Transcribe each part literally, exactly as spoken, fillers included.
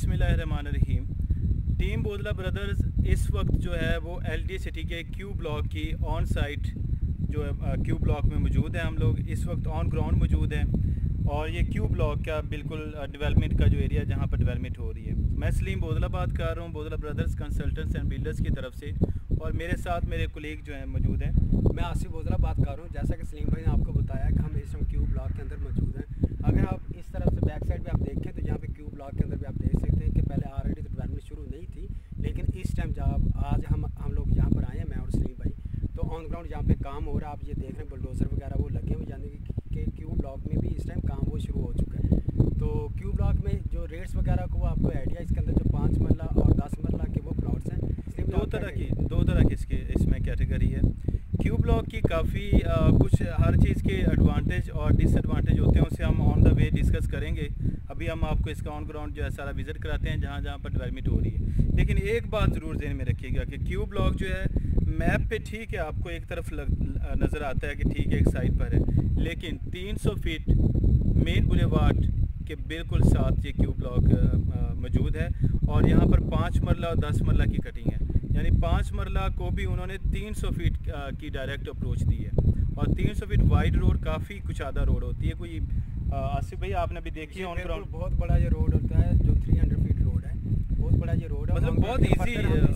बिस्मिल्लाहिर्रहमानिर्रहीम। Team Bodla brothers इस वक्त जो है वो एलडी सिटी के क्यू ब्लॉक की ऑन साइट जो है क्यू ब्लॉक में मौजूद है। हम लोग इस वक्त ऑन ग्राउंड मौजूद हैं और ये क्यू ब्लॉक का बिल्कुल डेवलपमेंट का जो एरिया जहाँ पर डेवलपमेंट हो रही है। मैं सलीम बोदला बात कर रहा हूँ, Bodla brothers consultants and builders की तरफ से, और मेरे साथ मेरे कोलीग जो हैं मौजूद हैं। मैं आसिफ बोदला बात कर रहा हूँ। जैसा कि सलीम भाई ने आपको बताया कि हम इस टाइम क्यू ब्लॉक के अंदर मौजूद हैं। अगर आप इस तरफ से बैक साइड पे आप देखें तो यहाँ पे क्यू ब्लॉक के अंदर भी आप देख सकते हैं कि पहले ऑलरेडी तो डेवलपमेंट शुरू नहीं थी, लेकिन इस टाइम जब आज हम हम लोग यहाँ पर आए हैं, मैं और सलीम भाई, तो ऑन ग्राउंड यहाँ पे काम हो रहा है। आप ये देख रहे हैं बुलडोजर वगैरह वो लगे हुए, यानी कि क्यू ब्लॉक में भी इस टाइम काम वो शुरू हो चुका है। तो क्यू ब्लॉक में जो रेट्स वगैरह को आपको आइडिया, इसके अंदर जो पाँच मरला और दस मरला के वो प्लॉट्स हैं। इसलिए दो तरह की दो तरह की इसके इसमें कैटेगरी है। क्यू ब्लॉक की काफ़ी कुछ हर चीज़ के एडवांटेज और डिसएडवांटेज होते हैं, उसे हम ऑन द वे डिस्कस करेंगे। अभी हम आपको इसका ऑन ग्राउंड जो है सारा विज़िट कराते हैं जहाँ जहाँ पर डेवलपमेंट हो रही है। लेकिन एक बात ज़रूर ध्यान में रखिएगा कि क्यू ब्लॉक जो है मैप पे ठीक है, आपको एक तरफ लग, नज़र आता है कि ठीक है एक साइड पर है, लेकिन तीन सौ फीट मेन बुलेवार्ड के बिल्कुल साथ ये क्यू ब्लॉक मौजूद है। और यहाँ पर पाँच मरला और दस मरला की कटिंग है, यानी पाँच मरला को भी उन्होंने तीन सौ फीट की डायरेक्ट अप्रोच दी है। और तीन सौ फीट वाइड रोड काफ़ी कुशादा रोड होती है। कोई आसिफ भाई आपने भी देखी है ऑन ग्राउंड, बहुत बड़ा ये रोड होता है जो तीन सौ फीट रोड है, बहुत बड़ा ये रोड है। मतलब बहुत ईजी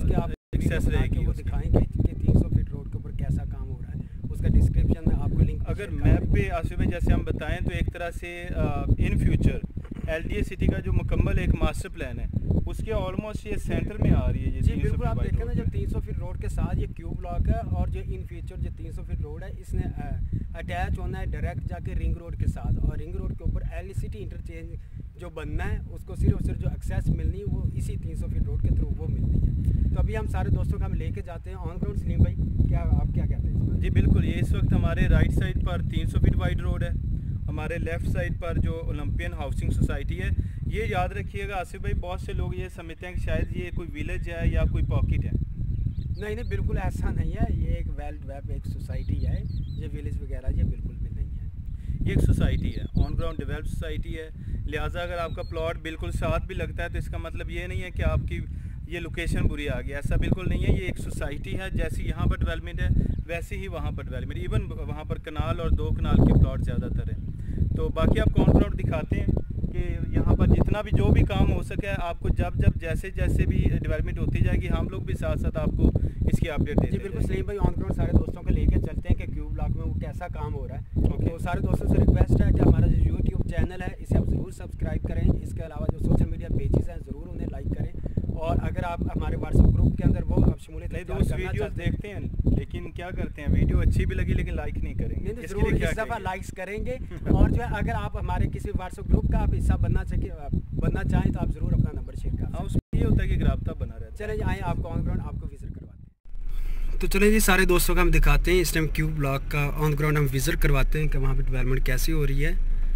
एक्सेस रहेगी। वो दिखाएंगे कि तीन सौ फीट रोड के ऊपर कैसा काम हो रहा है, उसका डिस्क्रिप्शन में आपको लिंक अगर मैप पे आसिफ भाई जैसे हम बताएं तो एक तरह से इन फ्यूचर एलडीए सिटी का जो मुकम्मल एक मास्टर प्लान है उसके ऑलमोस्ट ये सेंटर में आ रही है। ये जी बिल्कुल, आप देखें ना, जब तीन सौ फीट रोड के साथ ये क्यू ब्लॉक है और जो इन फ्यूचर जो तीन सौ फीट रोड है इसने अटैच होना है डायरेक्ट जाके रिंग रोड के साथ, और रिंग रोड के ऊपर एल सिटी इंटरचेंज जो बनना है उसको सिर्फ और सिर्फ जो एक्सेस मिलनी है वो इसी तीन सौ फीट रोड के थ्रू वो मिलनी है। तो अभी हम सारे दोस्तों को हम लेके जाते हैं ऑन ग्राउंड। सलीम भाई क्या आप क्या कहते हैं? जी बिल्कुल, ये इस वक्त हमारे राइट साइड पर तीन सौ फीट वाइड रोड है, हमारे लेफ़्ट साइड पर जो ओलंपियन हाउसिंग सोसाइटी है। ये याद रखिएगा आसिफ भाई, बहुत से लोग ये समझते हैं कि शायद ये कोई विलेज है या कोई पॉकेट है। नहीं नहीं, बिल्कुल ऐसा नहीं है। ये एक वेल डेवलप एक सोसाइटी है, ये विलेज वगैरह ये बिल्कुल भी नहीं है। ये एक सोसाइटी है, ऑन ग्राउंड डेवलप सोसाइटी है। लिहाजा अगर आपका प्लॉट बिल्कुल साथ भी लगता है तो इसका मतलब ये नहीं है कि आपकी ये लोकेशन बुरी आ गई, ऐसा बिल्कुल नहीं है। ये एक सोसाइटी है, जैसी यहाँ पर डेवलपमेंट है वैसे ही वहाँ पर डेवलपमेंट, इवन वहाँ पर कनाल और दो कनाल के प्लॉट ज़्यादातर हैं। तो बाकी आपको ऑन ग्राउंड दिखाते हैं कि यहाँ पर जितना भी जो भी काम हो सके आपको जब जब जैसे जैसे भी डेवलपमेंट होती जाएगी हम लोग भी साथ साथ आपको इसकी अपडेट देंगे। जी बिल्कुल सलीम भाई, ऑन ग्राउंड सारे दोस्तों को लेकर चलते हैं कि क्यू ब्लॉक में वो कैसा काम हो रहा है। ओके, तो सारे दोस्तों से रिक्वेस्ट है कि हमारा जो यूट्यूब चैनल है इसे आप ज़रूर सब्सक्राइब करें। इसके अलावा जो सोशल मीडिया पेजेस हैं ज़रूर उन्हें लाइक करें, और अगर आप हमारे व्हाट्सएप ग्रुप के अंदर वो आप शमूलियत दोस्त वीडियोस देखते हैं लेकिन क्या करते हैं, वीडियो अच्छी भी लगी लेकिन लाइक नहीं करेंगे। नहीं, जरूर इस दफ़ा लाइक्स करेंगे। और जो है अगर आप हमारे किसी व्हाट्सएप ग्रुप का आप हिस्सा बनना चाहिए बनना चाहें तो आप ज़रूर अपना नंबर शेयर करें। हाँ, उसमें ये होता है कि राब्ता बना रहता है। चलें आए आपको ऑन ग्राउंड आपको विजिट करवाते हैं। तो चलें जी, सारे दोस्तों को हम दिखाते हैं। इस टाइम क्यू ब्लॉक का ऑन ग्राउंड हम विजिट करवाते हैं कि वहाँ पर डेवलपमेंट कैसी हो रही है।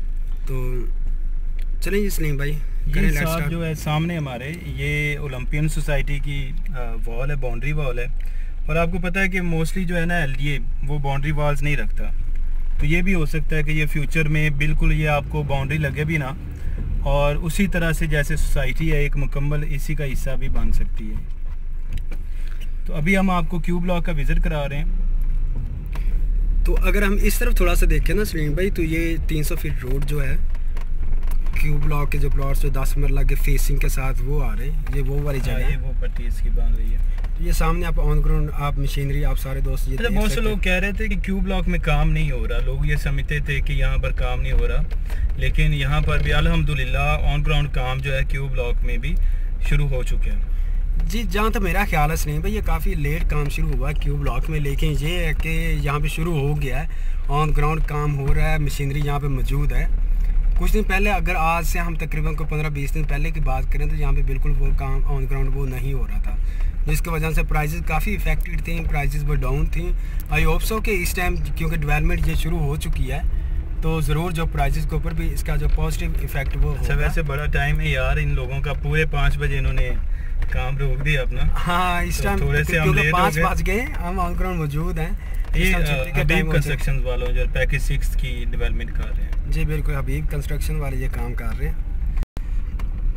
तो चलें जी सलीम भाई, ये साथ जो है सामने हमारे ये ओलंपियन सोसाइटी की वॉल है, बाउंड्री वॉल है। और आपको पता है कि मोस्टली जो है ना एलडीए वो बाउंड्री वॉल्स नहीं रखता, तो ये भी हो सकता है कि ये फ्यूचर में बिल्कुल ये आपको बाउंड्री लगे भी ना, और उसी तरह से जैसे सोसाइटी है एक मुकम्मल इसी का हिस्सा भी बन सकती है। तो अभी हम आपको क्यू ब्लॉक का विज़िट करा रहे हैं। तो अगर हम इस तरफ थोड़ा सा देखें ना सलीम भाई, तो ये तीन सौ फीट रोड जो है क्यू ब्लॉक के जो प्लॉट्स जो दस मरला के फेसिंग के साथ वो आ रहे हैं, ये वो वाली जगह है, वो पट्टी इसकी बन रही है। तो ये सामने आप ऑन ग्राउंड आप मशीनरी आप सारे दोस्त ये बहुत से लोग कह रहे थे कि क्यू ब्लॉक में काम नहीं हो रहा, लोग ये समझते थे कि यहाँ पर काम नहीं हो रहा, लेकिन यहाँ पर भी अल्हम्दुलिल्लाह ऑन ग्राउंड काम जो है क्यू ब्लॉक में भी शुरू हो चुके हैं। जी जहाँ तक मेरा ख्याल है नहीं भाई, ये काफ़ी लेट काम शुरू हुआ है क्यू ब्लॉक में, लेकिन ये है कि यहाँ पे शुरू हो गया है, ऑन ग्राउंड काम हो रहा है, मशीनरी यहाँ पे मौजूद है। कुछ दिन पहले, अगर आज से हम तकरीबन को पंद्रह बीस दिन पहले की बात करें तो यहाँ पे बिल्कुल वो काम ऑन ग्राउंड वो नहीं हो रहा था, जिसकी वजह से प्राइसेस काफ़ी इफेक्टेड थी, प्राइसेस वो डाउन थी। आई होप सो कि इस टाइम क्योंकि डेवलपमेंट ये शुरू हो चुकी है तो ज़रूर जो प्राइसेस के ऊपर भी इसका जो पॉजिटिव इफेक्ट वो अच्छा। वैसे बड़ा टाइम है यार इन लोगों का, पूरे पाँच बजे इन्होंने काम रोक दिया अपना। हाँ, इस टाइम तो थोड़े से हम लेट पाँच बज गए, हम ऑन ग्राउंड मौजूद हैं। ये हबीब कंस्ट्रक्शन वालों जो पैकेज सिक्स की डेवलपमेंट कर रहे हैं। जी बिल्कुल, हबीब कंस्ट्रक्शन वाले ये काम कर रहे हैं।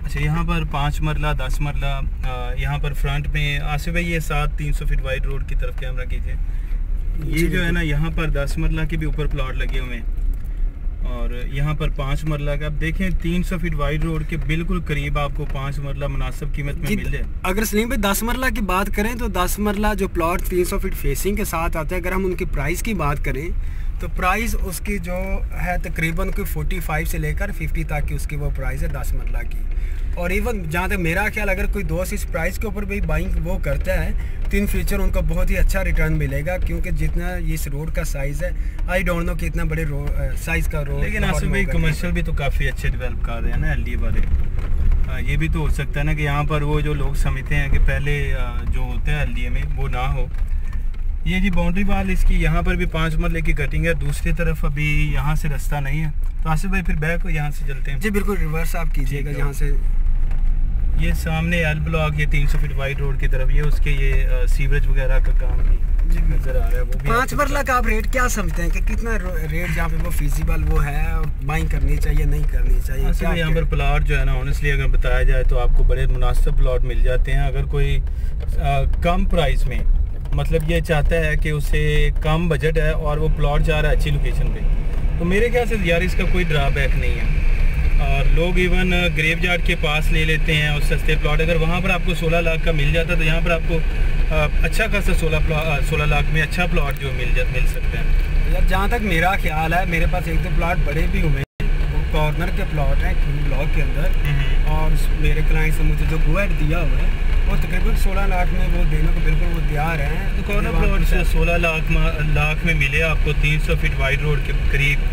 अच्छा, यहाँ पर पाँच मरला दस मरला, यहाँ पर फ्रंट में आसिफ भाई ये सात तीन सौ फीट वाइड रोड की तरफ कैमरा कीजिए। ये जो है ना यहाँ पर दस मरला के भी ऊपर प्लॉट लगे हुए हैं और यहाँ पर पाँच मरला का आप देखें तीन सौ फीट वाइड रोड के बिल्कुल करीब आपको पाँच मरला मुनासिब कीमत में मिल जाए। अगर सलीम भाई दस मरला की बात करें तो दस मरला जो प्लॉट तीन सौ फीट फेसिंग के साथ आता है, अगर हम उनकी प्राइस की बात करें तो प्राइस उसकी जो है तकरीबन कोई फोर्टी फाइव से लेकर फिफ्टी तक की उसकी वो प्राइस है दस मरला की। और इवन जहाँ तक मेरा ख्याल अगर कोई दोस्त इस प्राइस के ऊपर भी बाइंग वो करता है तो इन फ्यूचर उनको बहुत ही अच्छा रिटर्न मिलेगा, क्योंकि जितना इस रोड का साइज़ है आई डोंट नो कि इतना बड़े साइज़ का रोड। लेकिन आसिफ भाई कमर्शियल भी तो काफ़ी अच्छे डेवलप कर रहे हैं ना एल डी ए वाले। आ, ये भी तो हो सकता है ना कि यहाँ पर वो जो लोग समझते हैं कि पहले आ, जो होता है एल डी ए में वो ना हो। ये जी बाउंड्री वाल इसकी यहाँ पर भी पाँच मरले की कटिंग है, दूसरी तरफ अभी यहाँ से रास्ता नहीं है। तो आसिफ भाई फिर बैक यहाँ से चलते हैं। जी बिल्कुल, रिवर्स आप कीजिएगा यहाँ से। ये सामने एल ब्लॉक ये तीन सौ फीट वाइड रोड की तरफ ये उसके ये सीवरेज वगैरह का काम भी नज़र आ रहा है। वो भी पाँच मरला का आप रेट क्या समझते हैं कि कितना रेट जहाँ पे वो फिजिबल वो है और बाइंग करनी चाहिए नहीं करनी चाहिए? क्या यहाँ पर प्लाट जो है ना ऑनेस्टली अगर बताया जाए तो आपको बड़े मुनासिब प्लाट मिल जाते हैं। अगर कोई आ, कम प्राइस में मतलब ये चाहता है कि उसे कम बजट है और वो प्लॉट जा रहा है अच्छी लोकेशन पे, तो मेरे ख्याल से यार इसका कोई ड्रॉबैक नहीं है। और लोग इवन ग्रेव यार्ड के पास ले लेते हैं और सस्ते प्लॉट, अगर वहाँ पर आपको सोलह लाख का मिल जाता तो यहाँ पर आपको अच्छा खासा सोलह सोलह लाख में अच्छा प्लॉट जो मिल जा मिल सकता है। यार जहाँ तक मेरा ख्याल है मेरे पास एक दो प्लॉट बड़े भी हुए हैं, वो कॉर्नर के प्लॉट हैं क्यू ब्लॉक के अंदर, और मेरे क्लाइंट ने मुझे जो गोएड दिया हुआ है वो तकरीबन सोलह लाख में वो देने को बिल्कुल वो तैयार हैं। तो कॉर्नर प्लॉट से सोलह लाख लाख में मिले आपको तीन सौ फीट वाइड रोड के करीब,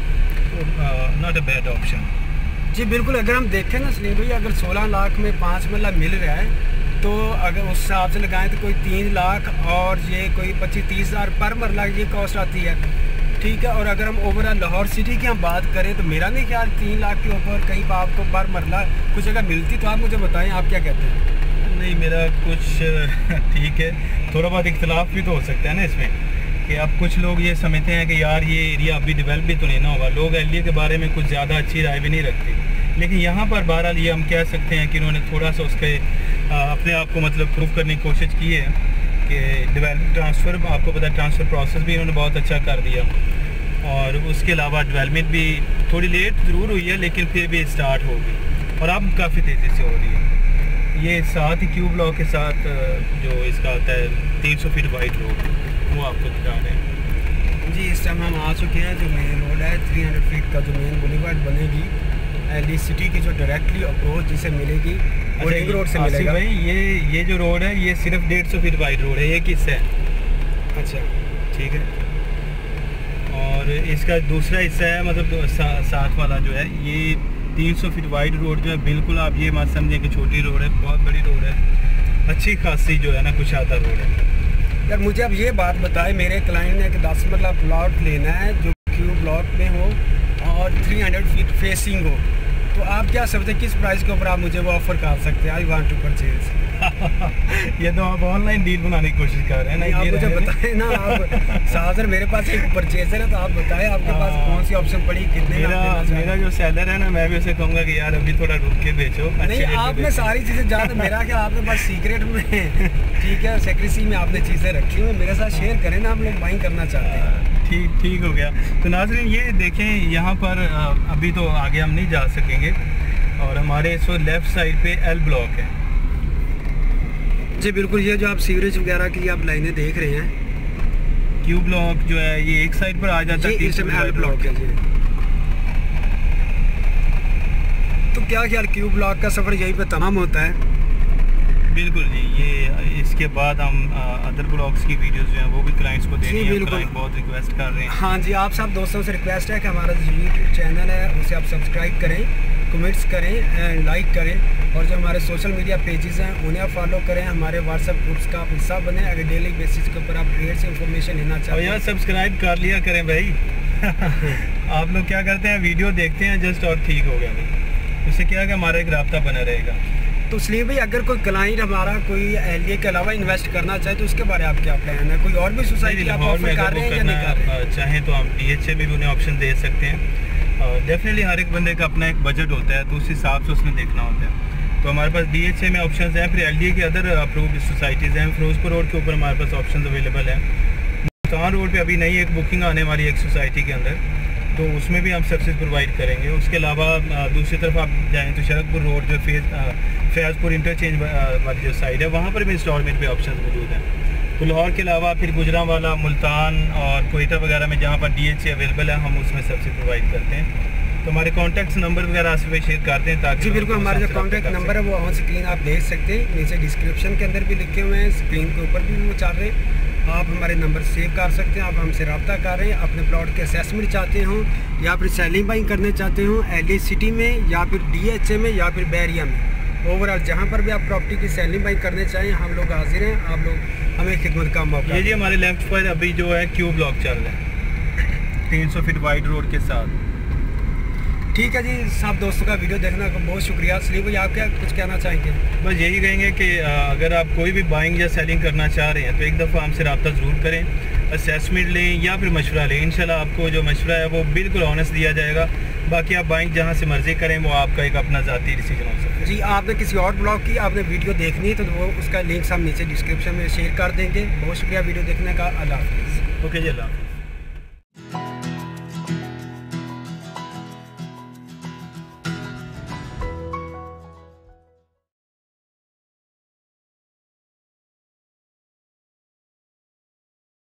नॉट अ बैड ऑप्शन। जी बिल्कुल, अगर हम देखें ना सलीम भाई अगर सोलह लाख में पाँच मरला मिल रहा है तो अगर उस हिसाब से लगाएं तो कोई तीन लाख और ये कोई पच्चीस तीस हज़ार पर मरला ये कॉस्ट आती है, ठीक है। और अगर हम ओवरऑल लाहौर सिटी की हम बात करें तो मेरा नहीं ख्याल तीन लाख के ऊपर कहीं पर आपको पर मरला कुछ अगर मिलती तो आप मुझे बताएं आप क्या कहते हैं? नहीं मेरा कुछ ठीक है, थोड़ा बहुत इख्तलाफ भी तो हो सकता है ना इसमें कि अब कुछ लोग ये समझते हैं कि यार ये एरिया अभी डेवलप भी तो नहीं ना होगा, लोग एल डी ए के बारे में कुछ ज़्यादा अच्छी राय भी नहीं रखते। लेकिन यहाँ पर बहरहाल ये हम कह सकते हैं कि इन्होंने थोड़ा सा उसके आ, अपने आप को मतलब प्रूव करने की कोशिश की है कि डेवलप ट्रांसफ़र आपको पता है ट्रांसफ़र प्रोसेस भी इन्होंने बहुत अच्छा कर दिया, और उसके अलावा डेवलपमेंट भी थोड़ी लेट ज़रूर हुई है लेकिन फिर भी स्टार्ट हो गई और अब काफ़ी तेज़ी से हो रही है। ये साथ ही क्यू ब्लॉक के साथ जो इसका आता है तीन सौ फीट वाइड रोड वो आपको दिखा रहे हैं। जी इस टाइम हम आ चुके हैं जो मेन रोड है तीन सौ फीट का जो मेन बुलेवार्ड बनेगी एल सिटी की जो डायरेक्टली अप्रोच जिसे मिलेगी वो रिंग रोड से मिलेगा। भाई ये ये जो रोड है ये सिर्फ डेढ़ सौ फीट वाइड रोड है, ये किस है? अच्छा ठीक है। और इसका दूसरा हिस्सा है मतलब सा, साथ वाला जो है ये तीन सौ फीट वाइड रोड जो है बिल्कुल आप ये मत समझें कि छोटी रोड है, बहुत बड़ी रोड है, अच्छी खासी जो है ना कुशादा रोड है। यार मुझे अब ये बात बताए मेरे क्लाइंट ने कि दस मरला प्लॉट लेना है जो क्यू ब्लॉक में हो और तीन सौ फीट फेसिंग हो, तो आप क्या समझते हैं किस प्राइस के ऊपर आप मुझे वो ऑफर कर सकते हैं? I want to purchase. ये तो आप ऑनलाइन डील बनाने की कोशिश कर रहे हैं ना, आप मुझे बताएं ना। आप साजर मेरे पास एक परचेजर है तो आप बताएं आपके पास कौन सी ऑप्शन पड़ी, कितने मेरा मेरा जो सेलर है ना मैं भी उसे कहूँगा कि यार अभी थोड़ा रुक के बेचो। नहीं आपने सारी चीज़ें ज़्यादा मेरा क्या आपके पास सीक्रेट में ठीक है सेक्रेसी में आपने चीज़ें रखी हुई मेरे साथ शेयर करें ना, हम लोग बाइंग करना चाहते हैं। ठीक ठीक हो गया। तो नाज़रीन ये देखें यहाँ पर अभी तो आगे हम नहीं जा सकेंगे और हमारे इस लेफ़्ट साइड पे एल ब्लॉक है। जी बिल्कुल, ये जो आप सीवरेज वगैरह की आप लाइनें देख रहे हैं क्यू ब्लॉक जो है ये एक साइड पर आ जाता है, इसमें एल ब्लॉक है जी। तो क्या ख्याल क्यू ब्लॉक का सफ़र यहीं पे तमाम होता है? बिल्कुल जी, ये इसके बाद हम अदर ब्लॉग्स की वीडियोस जो हैं वो भी क्लाइंट्स को देनी है, क्लाइंट बहुत रिक्वेस्ट कर रहे हैं। हाँ जी, आप सब दोस्तों से रिक्वेस्ट है कि हमारा जो यूट्यूब चैनल है उसे आप सब्सक्राइब करें, कमेंट्स करें एंड लाइक करें, और जो हमारे सोशल मीडिया पेजेस हैं उन्हें आप फॉलो करें, हमारे व्हाट्सएप ग्रुप्स का हिस्सा बने। अगर डेली बेसिस के ऊपर आप रेट से इन्फॉर्मेशन लेना चाहते हैं यार सब्सक्राइब कर लिया करें भाई। आप लोग क्या करते हैं वीडियो देखते हैं जस्ट और ठीक हो गया, उससे क्या है कि हमारा एक रब्ता बना रहेगा। तो इसलिए भाई अगर कोई क्लाइंट हमारा कोई एलडीए के अलावा इन्वेस्ट करना चाहे तो उसके बारे में आप क्या प्लान है? कोई और भी सोसाइटी आप ऑफर कर रहे हैं या नहीं कर रहे हैं? चाहें तो हम डीएचए में भी उन्हें ऑप्शन दे सकते हैं। डेफिनेटली हर एक बंदे का अपना एक बजट होता है तो उस हिसाब से उसमें देखना होता है। तो हमारे पास डी एच ए में ऑप्शन हैं, फिर एल डी ए के अदर अप्रूव्ड सोसाइटीज़ हैं। फिरोजपुर रोड के ऊपर हमारे पास ऑप्शन अवेलेबल हैं। मुल्तान रोड पे अभी नई एक बुकिंग आने वाली है एक सोसाइटी के अंदर, तो उसमें भी हम सर्विस प्रोवाइड करेंगे। उसके अलावा दूसरी तरफ आप जाएँ तो शरकपुर रोड जो फेज फैज़पुर इंटरचेंज वाली जो साइड है, वहाँ पर भी इंस्टॉलमेंट पे ऑप्शन मौजूद हैं। तो लाहौर के अलावा फिर गुजरांवाला, मुल्तान और कोयटा वगैरह में जहाँ पर डी एच ए अवेलेबल है, हम उसमें सर्विस प्रोवाइड करते हैं। तो हमारे कॉन्टैक्ट नंबर वगैरह आसिफ भाई शेयर करते हैं ताकि जी बिल्कुल, हमारा जो कॉन्टैक्ट नंबर है वो ऑन स्क्रीन आप देख सकते हैं, नीचे डिस्क्रिप्शन के अंदर भी लिखे हुए हैं, स्क्रीन के ऊपर भी वो चल रहे हैं। आप हमारे नंबर सेव कर सकते हैं। आप हमसे रब्ता कर रहे हैं, अपने प्लॉट के असेसमेंट चाहते हों या फिर सेलिंग बाइंग करने चाहते हों एल ए सिटी में या फिर डी एच ए में या फिर बैरिया में, ओवरऑल जहाँ पर भी आप प्रॉपर्टी की सेलिंग बाइंग करने चाहें, हम लोग हाजिर हैं। आप लोग हमें खिदमत का मौका। ये जी हमारे लेफ्ट पर अभी जो है क्यू ब्लॉक चल रहा है तीन सौ फीट वाइड रोड के साथ। ठीक है जी, सब दोस्तों का वीडियो देखने का बहुत शुक्रिया। सलीम भाई आप क्या कुछ कहना चाहेंगे? बस यही कहेंगे कि अगर आप कोई भी बाइंग या सेलिंग करना चाह रहे हैं तो एक दफ़ा हमसे रब्ता ज़रूर करें, असेसमेंट लें या फिर मशवरा लें। इंशाल्लाह आपको जो मशवरा है वो बिल्कुल ऑनेस्ट दिया जाएगा। बाकी आप बाइंग जहाँ से मर्ज़ी करें, वो आपका एक अपना ज़ाती डिसीजन हो सकता है। जी, आपने किसी और ब्लॉग की आपने वीडियो देखनी है तो वो उसका लिंक हम नीचे डिस्क्रिप्शन में शेयर कर देंगे। बहुत शुक्रिया वीडियो देखने का। अल्लाह हाफ़िज़। ओके जी, अल्लाह।